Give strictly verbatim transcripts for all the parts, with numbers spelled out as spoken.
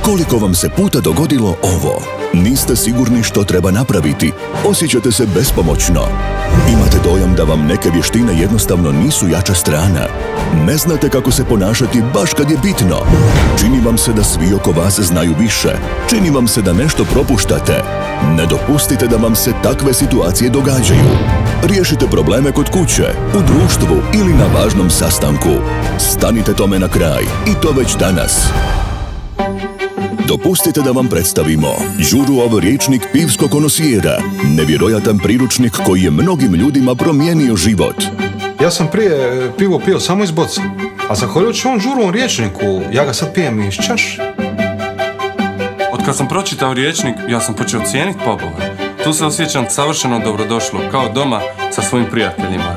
Koliko vam se puta dogodilo ovo? Niste sigurni što treba napraviti, osjećate se bespomoćno. Imate dojam da vam neke vještine jednostavno nisu jača strana. Ne znate kako se ponašati baš kad je bitno. Čini vam se da svi oko vas znaju više. Čini vam se da nešto propuštate. Ne dopustite da vam se takve situacije događaju. Riješite probleme kod kuće, u društvu ili na važnom sastanku. Stanite tome na kraj i to već danas. Dopustite da vam predstavimo Đuruov rječnik pivskog konosijera, nevjerojatan priručnik koji je mnogim ljudima promijenio život. Ja sam prije pivo pio samo iz boce, a zahvaljujući ovom Đurovom rječniku, ja ga sad pijem iz čaše. Od kad sam pročitao rječnik, ja sam počeo cijeniti pubove. Tu se osjećam savršeno dobrodošlo, kao doma sa svojim prijateljima.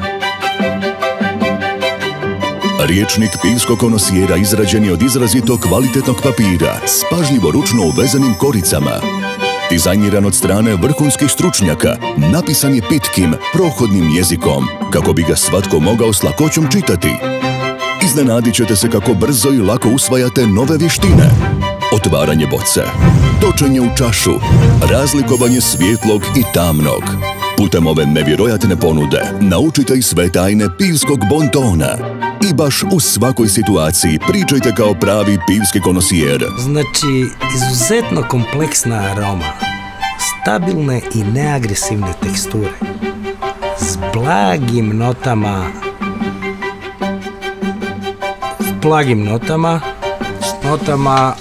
Rječnik pivskog konosijera izrađen je od izrazito kvalitetnog papira s pažljivo ručno uvezanim koricama. Dizajniran od strane vrhunskih stručnjaka, napisan je pitkim, prohodnim jezikom, kako bi ga svatko mogao s lakoćom čitati. Iznenadit ćete se kako brzo i lako usvajate nove vještine. Otvaranje boce, točenje u čašu, razlikovanje svjetlog i tamnog. Putem ove nevjerojatne ponude naučite i sve tajne pivskog bontona. I baš u svakoj situaciji pričajte kao pravi pivski konosijer. Znači, izuzetno kompleksna aroma, stabilne i neagresivne teksture, s blagim notama, s blagim notama, s notama,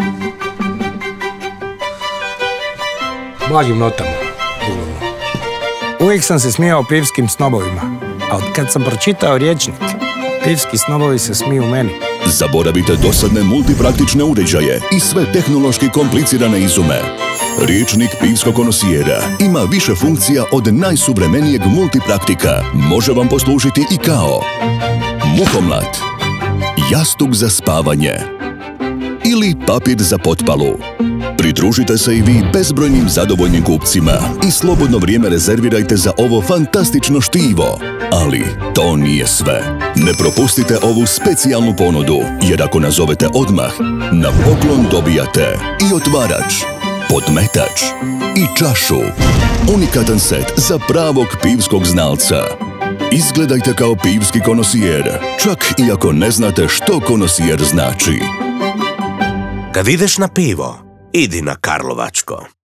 blagim notama. Uvijek sam se smijao pivskim snobovima, a od kad sam pročitao rječnik, pivski snobovi se smiju meni. Zaboravite dosadne multipraktične uređaje i sve tehnološki komplicirane izume. Rječnik pivskog konosijera ima više funkcija od najsuvremenijeg multipraktika. Može vam poslužiti i kao muhomlat, jastuk za spavanje ili papir za potpalu. Pridružite se i vi bezbrojnim zadovoljnim kupcima i slobodno vrijeme rezervirajte za ovo fantastično štivo. Ali to nije sve. Ne propustite ovu specijalnu ponudu, jer ako nazovete odmah, na poklon dobijate i otvarač, podmetač i čašu. Unikatan set za pravog pivskog znalca. Izgledajte kao pivski konosijer, čak i ako ne znate što konosijer znači. Kad ideš na pivo, idi na Karlovačko.